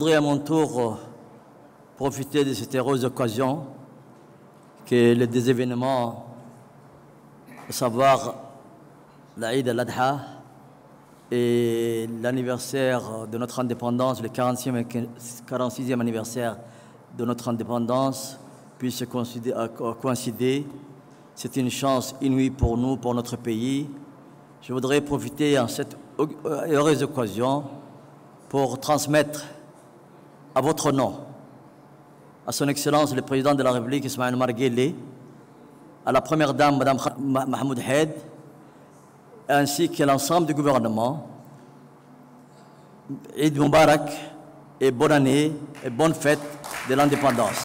Je voudrais à mon tour profiter de cette heureuse occasion que des événements, à savoir l'Aïd al-Adha et l'anniversaire de notre indépendance, le 46e anniversaire de notre indépendance, puissent coïncider. C'est une chance inouïe pour nous, pour notre pays. Je voudrais profiter en cette heureuse occasion pour transmettre à votre nom, à son Excellence le Président de la République, Ismaïl Omar Guelleh, à la Première Dame, Mme Mahmoud Haid, ainsi qu'à l'ensemble du gouvernement, Eid Mubarak et bonne année et bonne fête de l'indépendance.